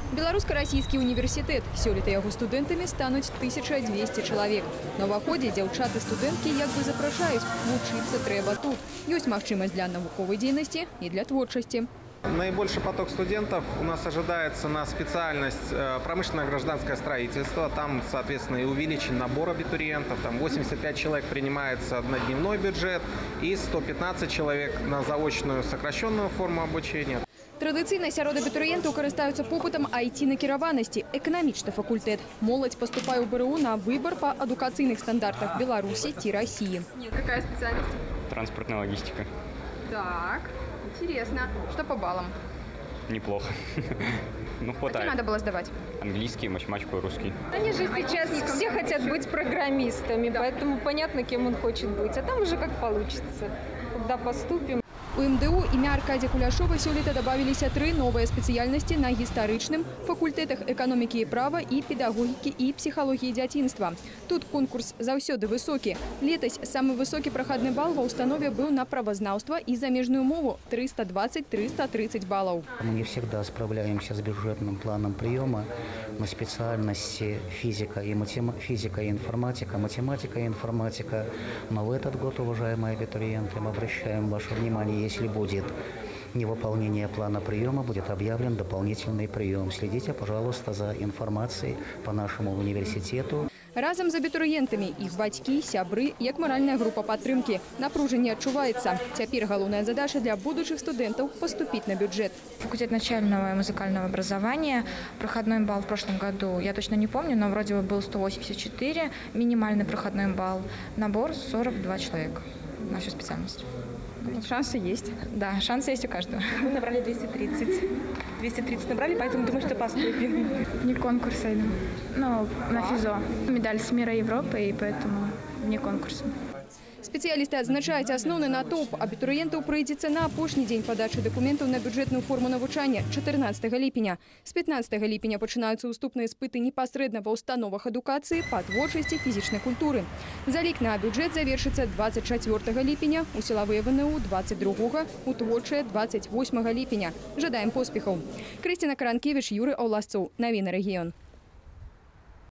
Беларуска-расійскі універсітэт. Сёлета яго студэнтамі стануць 1200 чалавек. На ўваходзе дзяўчаты-студэнткі як бы запрашаюць, вучыцца трэба тут. Ёсць магчымасць для навуковай дзейнасці и для творчасці. Наибольший поток студентов у нас ожидается на специальность промышленное гражданское строительство. Там, соответственно, и увеличен набор абитуриентов. Там 85 человек принимается на дневной бюджет и 115 человек на заочную сокращенную форму обучения. Традыцыйна сярод абітурыентаў карыстаюцца попытам IT-накіраванасці, эканамічны факультэт. Моладзь паступае ў БРУ на выбор па адукацыйных стандартах Беларусі ці России. Какая специальность? Транспортная логистика. Так, интересно. Что по баллам? Неплохо. Ну, хватает. Какие надо было сдавать? Английский, математику, русский. Они же сейчас все хотят быть программистами, поэтому понятно, кем он хочет быть. А там уже как получится, когда поступим. У МДУ імя Аркадія Куляшова сёлета дабавіліся 3 новыя спецыяльнасці на гістарычным, факультэтах эканомікі і права і педагогікі і псіхалогіі дзяцінства. Тут конкурс заўсёды высокі. Летась самы высокі прахадны бал ва ўстанове быў на правазнаўства і замежную мову – 320-330 баллов. Мы не всегда справляемся с бюджетным планом приема на специальности физика и информатика, математика и информатика. Но в этот год, уважаемые абитуриенты, мы обращаем ваше внимание, если будет невыполнение плана приема, будет объявлен дополнительный прием. Следите, пожалуйста, за информацией по нашему университету. Разом з абітурыентамі іх бацькі, сябры, як маральная група падтрымкі. Напружанне адчуваецца. Цяпер галоўная задача для будущих студентов – поступить на бюджет. Факультет начального и музыкального образования. Проходной балл в прошлом году, я точно не помню, но вроде бы был 184, минимальный проходной балл. Набор 42 человека на всю специальность. Шансы есть. Да, шансы есть у каждого. Мы набрали 230. 230 набрали, поэтому думаю, что поступим. Не конкурса иду, но на ФИЗО. Медаль с мира Европы, и поэтому не конкурса. Спецыялісты адзначаюць асноўны натоўп абітурыентаў прыйдзецца на апошні дзень падачы дакументаў на бюджэтную форму навучання 14 ліпеня. З 15 ліпеня пачынаюцца ўступныя іспыты непасрэдна ва ўстановах адукацыі па творчасці фізічнай культуры. Залік на бюджэт завершыцца 24 ліпеня, у сілавыя ВНУ 22, у творчае 28 ліпеня. Жадаем поспехаў. Крысціна Каранкевіч, Юрый Аўласцоў. Навіны рэгіён.